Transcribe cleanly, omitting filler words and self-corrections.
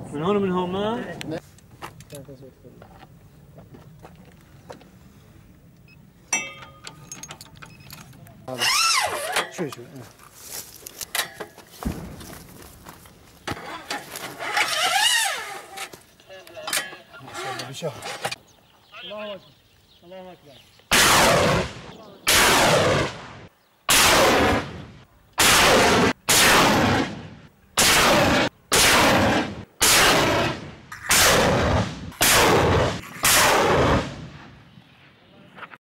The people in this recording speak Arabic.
من هون ومن هون ما؟ شوي شوي. ما شاء الله بشهر. الله اكبر الله اكبر.